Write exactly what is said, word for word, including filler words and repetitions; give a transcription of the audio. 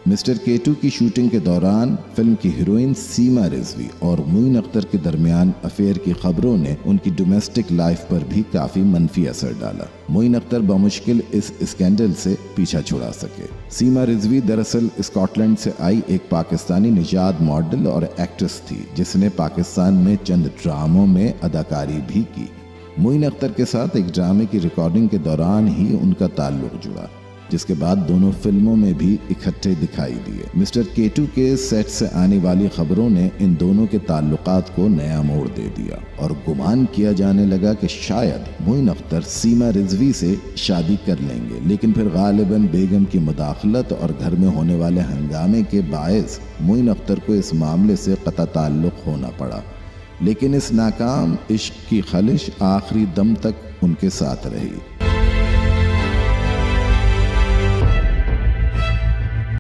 Mister केटू की shooting के दौरान फिल्म की हीरोइन सीमा रिजवी और मोइन अख्तर के दरमियान अफेयर की खबरों ने उनकी डोमेस्टिक लाइफ पर भी काफी मनफी असर डाला। मोइन अख्तर बमुश्किल इस स्कैंडल से पीछा छुड़ा सके। सीमा रिजवी दरअसल स्कॉटलैंड से आई एक पाकिस्तानी निजात मॉडल और एक्ट्रेस थी, जिसने पाकिस्तान में चंद ड्रामों में अदाकारी भी की। मोइन अख्तर के साथ एक ड्रामे की रिकॉर्डिंग के दौरान ही उनका ताल्लुक जुड़ा, जिसके बाद दोनों फिल्मों में भी इकट्ठे दिखाई दिए। मिस्टर केटू के सेट से आने वाली खबरों ने इन दोनों के ताल्लुकात को नया मोड़ दे दिया और गुमान किया जाने लगा कि शायद मोइन अख्तर सीमा रिजवी से शादी कर लेंगे, लेकिन फिर गालिबन बेगम की मुदाखलत और घर में होने वाले हंगामे के बायस मोइन अख्तर को इस मामले से कता ताल्लुक होना पड़ा। लेकिन इस नाकाम इश्क की खलिश आखिरी दम तक उनके साथ रही।